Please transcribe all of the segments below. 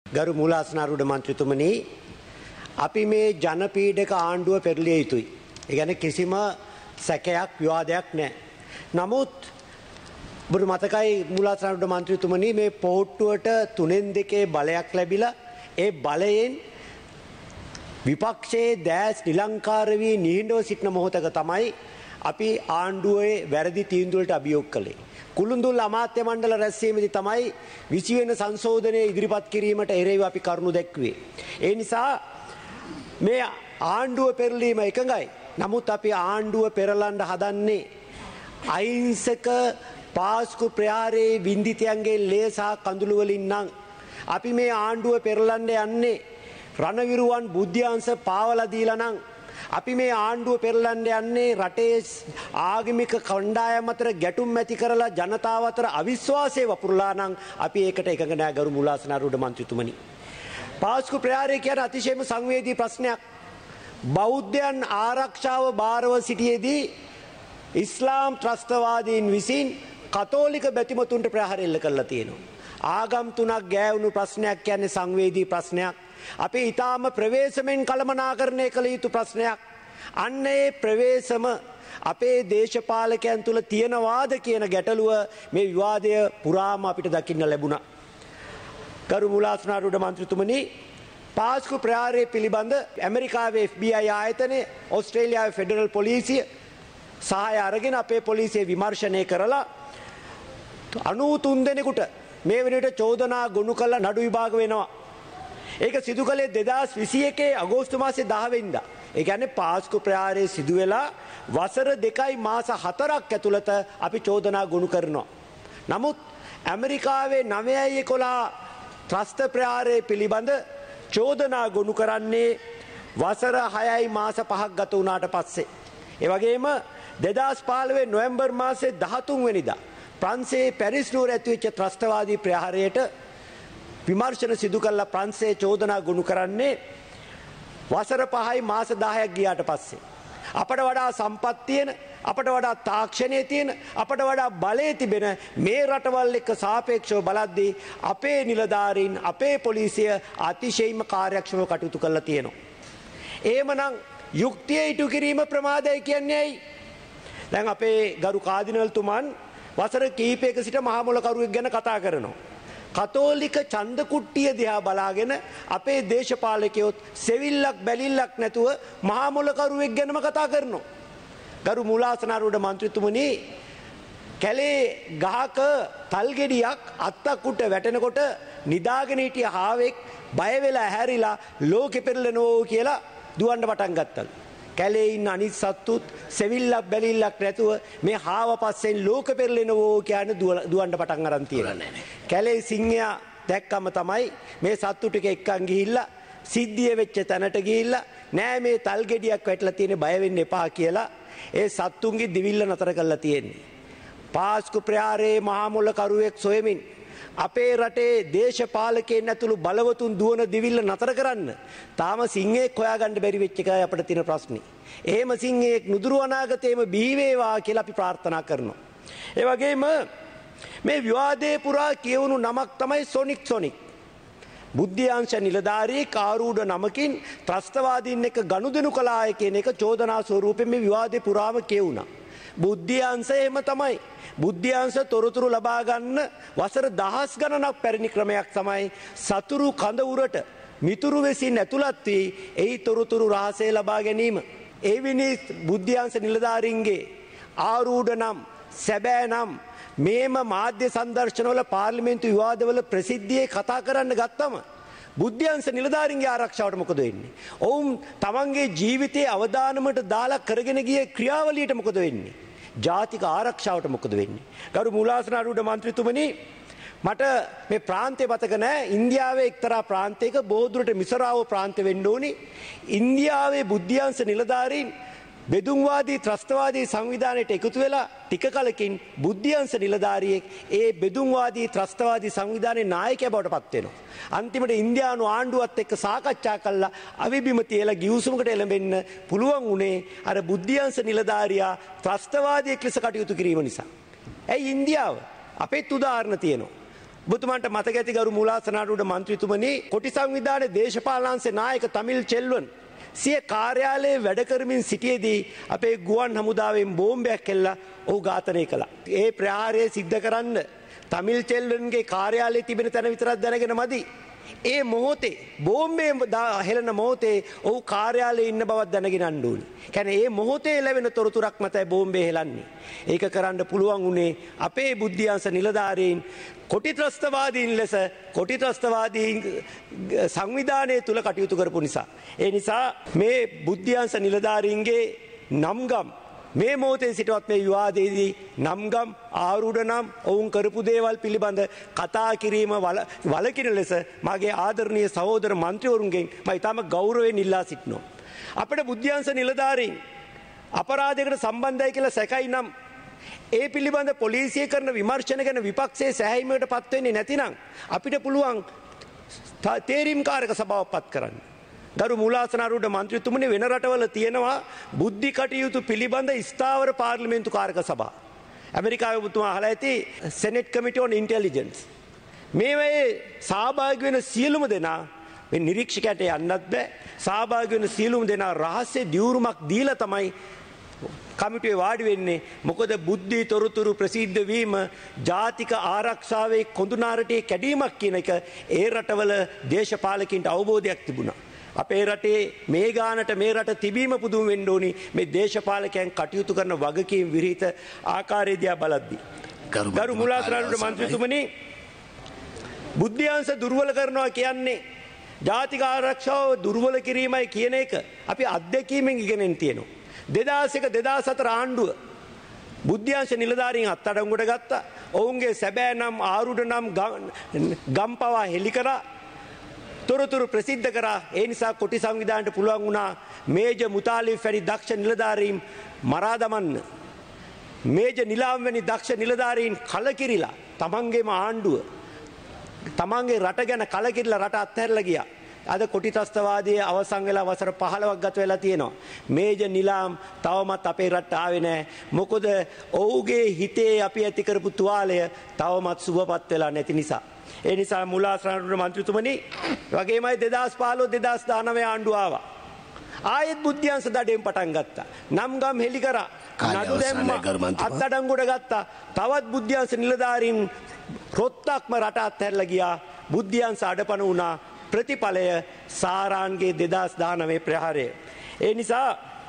ගරු මූලාසනාරූඪ මන්ත්‍රීතුමනි, අපි මේ ජනපීඩක ආණ්ඩුව පෙරළිය යුතුයි. ඒ කියන්නේ කිසිම සැකයක් විවාදයක් නැහැ. නමුත් ඔබට මතකයි මූලාසනාරූඪ මන්ත්‍රීතුමනි, මේ පොහොට්ටුවට 3/2 බලයක් ලැබිලා ඒ බලයෙන් විපක්ෂයේ දැස් නිලංකාර වී නිහඬව සිටින මොහොතක තමයි අපි ආණ්ඩුවේ වැරදි තීන්දුවලට අභියෝග කළේ. කුළුඳුල් අමාත්‍ය මණ්ඩල රැස්වීමේදී තමයි 20 වෙනි සංශෝධනය ඉදිරිපත් කිරීමට එරෙහිව අපි කරුණු දැක්ුවේ. ඒ නිසා මේ ආණ්ඩුව පෙරලීම එකඟයි. නමුත් අපි ආණ්ඩුව පෙරලන්න හදන්නේ අහිංසක පාස්කු ප්‍රහාරයේ වින්දිතයන්ගේ ලේ සහ කඳුළු වලින් නම් අපි මේ ආණ්ඩුව පෙරලන්න යන්නේ රණවිරුවන් බුද්ධ්‍යංශ පාවලා දීලා නම් අපි මේ ආණ්ඩුව පෙරලන්න යන්නේ රටේ ආගමික කණ්ඩායම් අතර ගැටුම් ඇති කරලා ජනතාව අතර අවිශ්වාසය වපුරලා නම් අපි ඒකට එකඟ නැහැ ගරු මූලාසනාරූඪ මන්ත්‍රීතුමනි. පාස්කු ප්‍රහාරය කියන්නේ අතිශයම සංවේදී ප්‍රශ්නයක්. බෞද්ධයන් ආරක්ෂාව බාරව සිටියේදී ඉස්ලාම් ත්‍රස්තවාදීන් විසින් කතෝලික බැතිමතුන්ට ප්‍රහාර එල්ල කරලා තියෙනවා. ආගම් තුනක් ගෑවුණු ප්‍රශ්නයක් කියන්නේ සංවේදී ප්‍රශ්නයක්. අපි ඊටාම ප්‍රවේශමෙන් කළමනාකරණය කළ යුතු ප්‍රශ්නයක්. අන්න ඒ ප්‍රවේශම අපේ දේශපාලකයන් තුල තියෙනවාද කියන ගැටලුව මේ විවාදය පුරාම අපිට දකින්න ලැබුණා. ගරු මූලාසනාරූඪ මන්ත්‍රීතුමනි, පාස්කු ප්‍රහාරය පිළිබඳ ඇමරිකාවේ FBI ආයතනය, ඕස්ට්‍රේලියාවේ ෆෙඩරල් පොලිසිය සහාය අරගෙන අපේ පොලිසිය විමර්ශනය කරලා 93 දෙනෙකුට මේ වෙනකොට චෝදනා ගොනු කළ නඩු විභාග වෙනවා. ඒක සිදු කළේ 2021 අගෝස්තු මාසේ 10 වෙනිදා. ඒ කියන්නේ පාස්කු ප්‍රහාරය සිදු වෙලා වසර 2යි මාස 4ක් ඇතුළත අපි චෝදනා ගොනු කරනවා. නමුත් ඇමරිකාවේ 9/11 ත්‍රස්ත ප්‍රහාරය පිළිබඳ චෝදනා ගොනු කරන්නේ වසර 6යි මාස 5ක් ගත වුණාට පස්සේ. ඒ වගේම 2015 නොවැම්බර් මාසේ 13 වෙනිදා ප්‍රංශයේ පැරිස් නුවර ඇතිවෙච්ච ත්‍රස්තවාදී ප්‍රහාරයට විමර්ශන සිදු කළ ප්‍රංශයේ චෝදනා ගොනු කරන්නේ වසර 5යි මාස 10ක් ගියාට පස්සේ. අපට වඩා සම්පත් තියෙන, අපට වඩා තාක්ෂණයේ තියෙන, අපට වඩා බලය තිබෙන මේ රටවල් එක්ක සාපේක්ෂව බලද්දී අපේ නිලධාරීන්, අපේ පොලිසිය අතිශයින්ම කාර්යක්ෂමව කටයුතු කරලා තියෙනවා. එහෙමනම් යුක්තිය ඉටු කිරීම ප්‍රමාදයි කියන්නේ ඇයි? දැන් අපේ ගරු කාදිනල්තුමන් වසර කිහිපයක සිට මහා මොලකරුවෙක් ගැන කතා කරනවා. කතෝලික ඡන්ද කුට්ටිය දිහා බලාගෙන අපේ දේශපාලකයොත් සෙවිල්ලක් බැලිල්ලක් නැතුව මහා මොලකරුවෙක් ගැනම කතා කරනවා. ගරු මූලාසනාරූඪ මන්ත්‍රීතුමනි, කැලේ ගහක තල් ගෙඩියක් අත්තක් උට වැටෙනකොට නිදාගෙන හිටිය හාවෙක් බය වෙලා හැරිලා ලෝකෙ පෙරලෙනවෝ කියලා දුවන්න පටන් ගත්තලු. කැලේ ඉන්න අනිත් සත්තුත් සෙවිල්ලක් බැලිල්ලක් නැතුව මේ හාව පස්සෙන් ලෝක පෙරලෙනවෝ කියන දුවන්න පටන් අරන් තියෙනවා. කැලේ සිංහයා දැක්කම තමයි මේ සත්තු ටික එක්කන් ගිහිල්ලා සිද්ධිය වෙච්ච තැනට ගිහිල්ලා නෑ මේ තල් ගෙඩියක් වැටලා තියෙන, බය වෙන්න එපා කියලා ඒ සත්තුන්ගේ දිවිල්ල නතර කරලා තියෙන්නේ. පාස්කු ප්‍රහාරයේ මහා මොලකරුවෙක් සොයමින් අපේ රටේ දේශපාලකයන් ඇතුළු බලවතුන් දුවන දිවිල්ල නතර කරන්න තාම සිංහෙක් හොයාගන්න බැරි වෙච්ච එකයි අපිට තියෙන ප්‍රශ්නේ. එහෙම සිංහෙක් නුදුරු අනාගතේම බිහි වේවා කියලා අපි ප්‍රාර්ථනා කරනවා. ඒ වගේම මේ විවාදයේ පුරා කියවුණු නමක් තමයි සොනික්. බුද්ධ්‍යංශ නිලධාරී කාරූඪ නමකින් ත්‍රස්තවාදීන් එක්ක ගනුදෙනු කළාය කියන එක චෝදනා ස්වරූපයෙන් මේ විවාදේ පුරාම කියවුණා. බුද්ධ්‍යංශ එහෙම තමයි. බුද්ධ්‍යංශ තොරතුරු ලබා ගන්න වසර දහස් ගණනක් පැරණි ක්‍රමයක් තමයි සතුරු කඳ උරට මිතුරු වෙසින් ඇතුළත් වී එහි තොරතුරු රහසය ලබා ගැනීම. එවැනි බුද්ධ්‍යංශ නිලධාරීන්ගේ ආරූඪ නම්, සැබෑ නම් මේම මාධ්‍ය සංදර්ශනවල, පාර්ලිමේන්තු විවාදවල ප්‍රසිද්ධියේ කතා කරන්න ගත්තම බුද්ධ්‍යංශ නිලධාරීන්ගේ ආරක්ෂාවට මොකද වෙන්නේ? ඔවුන් තමන්ගේ ජීවිතයේ අවදානමට දාලා කරගෙන ගිය ක්‍රියාවලියට මොකද වෙන්නේ? ජාතික ආරක්ෂාවට මොකද වෙන්නේ? ගරු මූලාසනාරූඪ මන්ත්‍රීතුමනි, මට මේ ප්‍රාන්තය මතක නැහැ. ඉන්දියාවේ එක්තරා ප්‍රාන්තයක බොහෝ දුරට මිසරාව ප්‍රාන්තය වෙන්න ඕනි. ඉන්දියාවේ බුද්ධ්‍යංශ නිලධාරීන් බෙදුම්වාදී ත්‍රස්තවාදී සංවිධානයට එකතු වෙලා ටික කලකින් බුද්ධ්‍යංශ නිලධාරියෙක් ඒ බෙදුම්වාදී ත්‍රස්තවාදී සංවිධානයේ නායකයා බවට පත් වෙනවා. අන්තිමට ඉන්දියානු ආණ්ඩුවත් එක්ක සාකච්ඡා කළා අවිබිම තියලා ගිවිසුමකට එළඹෙන්න පුළුවන් වුණේ අර බුද්ධ්‍යංශ නිලධාරියා ත්‍රස්තවාදියෙක් ලෙස කටයුතු කිරීම නිසා. ඇයි ඉන්දියාව? අපේත් උදාහරණ තියෙනවා. ඔබතුමාට මතක ඇති ගරු මූලාසනාරූඪ මන්ත්‍රීතුමනි කොටි සංවිධානයේ දේශපාලනාංශේ නායක තමිල් චෙල්වන් සිය කාර්යාලයේ වැඩ කරමින් සිටියේදී අපේ ගුවන් හමුදාවෙන් බෝම්බයක් එල්ලා ඔහු ඝාතනය කළා. ඒ ප්‍රහාරය සිද්ධ කරන්න තමිල් චෙල්වන්ගේ කාර්යාලයේ තිබෙන තැන විතරක් දැනගෙන මදි. ඒ මොහොතේ බෝම්බේ හෙළන මොහොතේ ඔහු කාර්යාලයේ ඉන්න බවක් දැනගෙන යන්න ඕනේ. කියන්නේ ඒ මොහොතේ ලැබෙන තොරතුරක් මතයි බෝම්බේ හෙළන්නේ. ඒක කරන්න පුළුවන් උනේ අපේ බුද්ධියංශ නිලධාරීන් කොටි ත්‍රස්තවාදීන් ලෙස කොටි ත්‍රස්තවාදීන් සංවිධානයේ තුල කටයුතු කරපු නිසා. ඒ නිසා මේ බුද්ධියංශ නිලධාරීන්ගේ නම්ගම් මේ මොහොතේ සිටවත් මේ විවාදයේදී නම්ගම් ආරූඪ නම් ඔවුන් කරපු දේවල් පිළිබඳ කතා කිරීම වලකින ලෙස මගේ ආදරණීය සහෝදර මන්ත්‍රීවරුන්ගෙන් මම ඊටම ගෞරවයෙන් ඉල්ලා සිටිනවා. අපේ බුද්ධියංශ නිලධාරීන් අපරාධයකට සම්බන්ධයි කියලා සැකයි නම් ඒ පිළිබඳ පොලිසිය කරන විමර්ශන ගැන විපක්ෂයේ සැහැීමකට පත් වෙන්නේ නැතිනම් අපිට පුළුවන් තේරීම්කාරක සභාවක් පත් කරන්න. ගරු මූලාසනාරූඪ මන්ත්‍රීතුමනි වෙන රටවල තියෙනවා බුද්ධි කටයුතු පිළිබඳ ස්ථාවර පාර්ලිමේන්තු කාරක සභා. ඇමරිකාවේ ඔබතුමා අහලා ඇති සෙනෙට් කමිටි ඔන් ඉන්ටෙලිජන්ස්. මේවයේ සහභාගී වෙන සියලුම දෙනා මේ නිරීක්ෂකයට යන්නත් බෑ. සහභාගී වෙන සියලුම දෙනා රහස්‍ය දියුරුමක් දීලා තමයි කමිටුවේ වාඩි වෙන්නේ. මොකද බුද්ධි තොරතුරු ප්‍රසිද්ධ වීම ජාතික ආරක්ෂාවේ කොඳුනාරටේ කැඩීමක් කියන එක ඒ රටවල දේශපාලකින්ට අවබෝධයක් තිබුණා. අපේ රටේ මේ ගානට මේ රට තිබීම පුදුම වෙන්න ඕනි මේ දේශපාලකයන් කටයුතු කරන වගකීම් විරහිත ආකාරය දිහා බලද්දී. ගරු මූලාසනාරූඪ මන්ත්‍රීතුමනි බුද්ධියංශ දුර්වල කරනවා කියන්නේ ජාතික ආරක්ෂාව දුර්වල කිරීමයි කියන එක අපි අත්දැකීමෙන් ඉගෙනගෙන තියෙනවා. 2001-2004 ආණ්ඩුව බුද්ධියංශ නිලධාරීන් අත්අඩංගුවට ගත්තා. ඔවුන්ගේ සැබෑ නම් ආරූඪ නම් ගම්පවා හෙළි කරා. තොරතුරු ප්‍රසිද්ධ කරා. ඒ නිසා කොටි සංවිධානයට පුළුවන් වුණා මේජර් මුතාලිබ් වැනි දක්ෂ නිලධාරීන් මරා දමන්න. මේජර් නිලාම් වැනි දක්ෂ නිලධාරීන් කලකිරිලා තමන්ගේම ආණ්ඩුව තමන්ගේ රට ගැන කලකිරිලා රට අත්හැරලා ගියා. අද කොටි ත්‍රස්තවාදයේ අවසන් වෙලා වසර 15ක් ගත වෙලා තියෙනවා. මේජර් නිලාම් තවමත් අපේ රටට ආවේ නැහැ. මොකද ඔහුගේ හිතේ අපි ඇති කරපු තුවාලය තවමත් සුවපත් වෙලා නැති නිසා. ඒ නිසා මූලාසනාරූඪ මන්ත්‍රීතුමනි වගේමයි 2015-2019 ආණ්ඩුව ආවා. ආයෙත් බුද්ධියංශ දඩයෙන් පටන් ගත්තා. නම්ගම් හෙලි කරා. නඩු දැම්මා. අත්අඩංගුවට ගත්තා. තවත් බුද්ධියංශ නිලධාරීන් රොත්තක්ම රට අත්හැරලා ගියා. බුද්ධියංශ අඩපණ වුණා. ප්‍රතිඵලය සාරාන්ගේ 2019 ප්‍රහාරය. ඒ නිසා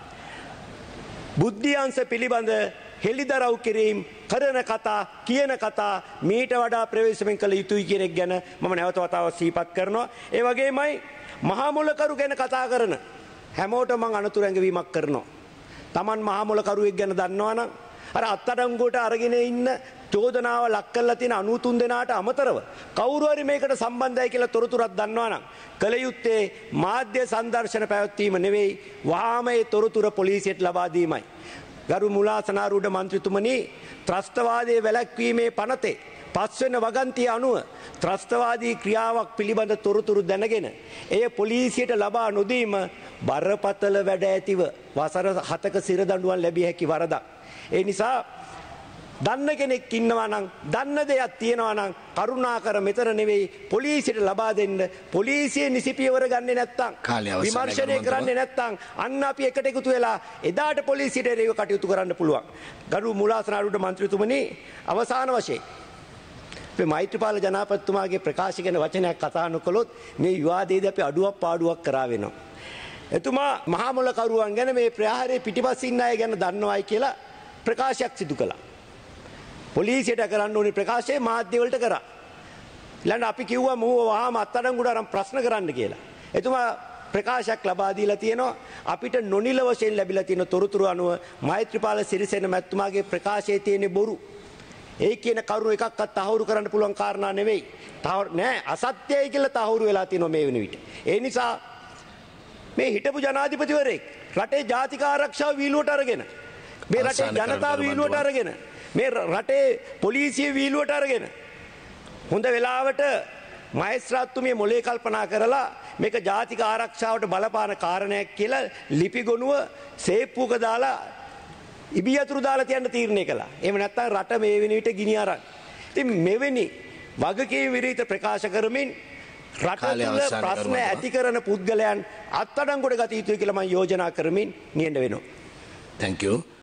බුද්ධියංශ පිළිබඳ හෙළිදරව් කිරීම කරන කතා කියන කතා මීට වඩා ප්‍රවේශමෙන් කළ යුතුයි කියන එක ගැන මම නැවත වතාවක් සිහිපත් කරනවා. ඒ වගේමයි මහා මොලකරු ගැන කතා කරන හැමෝටම මම අනතුරු ඇඟවීමක් කරනවා. Taman මහා මොලකරුවෙක් ගැන දන්නවනම් අර අත්අඩංගුවට අරගෙන ඉන්න චෝදනාව ලක් කරලා තියෙන 93 දෙනාට අමතරව කවුරු හරි මේකට සම්බන්ධයි කියලා තොරතුරක් දන්නවනම් කල යුත්තේ මාධ්‍ය සංදර්ශන පැවැත්වීම නෙවෙයි වහාම ඒ තොරතුර පොලිසියට ලබා දීමයි. ගරු මූලාසනාරූඪ මන්ත්‍රීතුමනි ත්‍රස්තවාදයේ වැළැක්වීමේ පනතේ පස්වෙනි වගන්තිය අනුව ත්‍රස්තවාදී ක්‍රියාවක් පිළිබඳ තොරතුරු දැනගෙන එය පොලිසියට ලබා නොදීම බරපතල වැඩ ඇතිව වසර 7ක සිරදඬුවම් ලැබිය හැකි වරදක්. ඒ නිසා දන්න කෙනෙක් ඉන්නවා නම් දන්න දෙයක් තියෙනවා නම් කරුණාකර මෙතන නෙවෙයි පොලිසියට ලබා දෙන්න. පොලිසිය නිසි පියවර ගන්නේ නැත්නම් විමර්ශනය කරන්නේ නැත්නම් අන්න අපි එකට එකතු වෙලා එදාට පොලිසියට ඒක කටයුතු කරන්න පුළුවන්. ගරු මූලාසනාරූඪ මන්ත්‍රීතුමනි අවසාන වශයෙන් මේ මෛත්‍රීපාල ජනාධිපතිතුමාගේ ප්‍රකාශ ගැන වචනයක් කතා නොකළොත් මේ විවාදයේදී අපි අඩුවක් පාඩුවක් කරා වෙනවා. එතුමා මහා මොලකරුවන් ගැන මේ ප්‍රහාරයේ පිටිපස්සින් ඉන්න අය ගැන දන්නවයි කියලා ප්‍රකාශයක් සිදු කළා. පොලිසියට කරන්න ඕනේ ප්‍රකාශය මාධ්‍ය වලට කරා. ඊළඟ අපි කිව්වා මොහොව වහාම අත්අඩංගුවට අරන් ප්‍රශ්න කරන්න කියලා. එතුමා ප්‍රකාශයක් ලබා දීලා තියෙනවා. අපිට නොනිල වශයෙන් ලැබිලා තියෙන තොරතුරු අනුව මෛත්‍රීපාල සිරිසේන මැතිතුමාගේ ප්‍රකාශයේ තියෙන බොරු. ඒ කියන කරුණු එකක්වත් තහවුරු කරන්න පුළුවන් කාරණා නෙවෙයි. නෑ අසත්‍යයි කියලා තහවුරු වෙලා තියෙනවා මේ වෙන විට. ඒ නිසා මේ හිටපු ජනාධිපතිවරයෙක් රටේ ජාතික ආරක්ෂාව වීලුවට අරගෙන මේ රටේ ජනතාව වීලුවට අරගෙන මේ රටේ පොලිසිය වීලුවට අරගෙන හොඳ වෙලාවට මහේස්ත්‍රාත්තුමිය මොලේ කල්පනා කරලා මේක ජාතික ආරක්ෂාවට බලපාන කාරණයක් කියලා ලිපි ගොනුව සේප්පුවක දාලා ඉබියතුරු දාලා තියන්න තීරණය කළා. එහෙම නැත්නම් රට මේ වෙන විට ගිනි අරන්. ඉතින් මෙවැනි වගකීම් විරහිත ප්‍රකාශ කරමින් රට කාලය තුළ අවසන් ප්‍රශ්න කරනවා. ඇති කරන පුද්ගලයන් අත්අඩංගුවට ගත යුතුයි කියලා මම යෝජනා කරමින් නියැඳ වෙනවා. Thank you.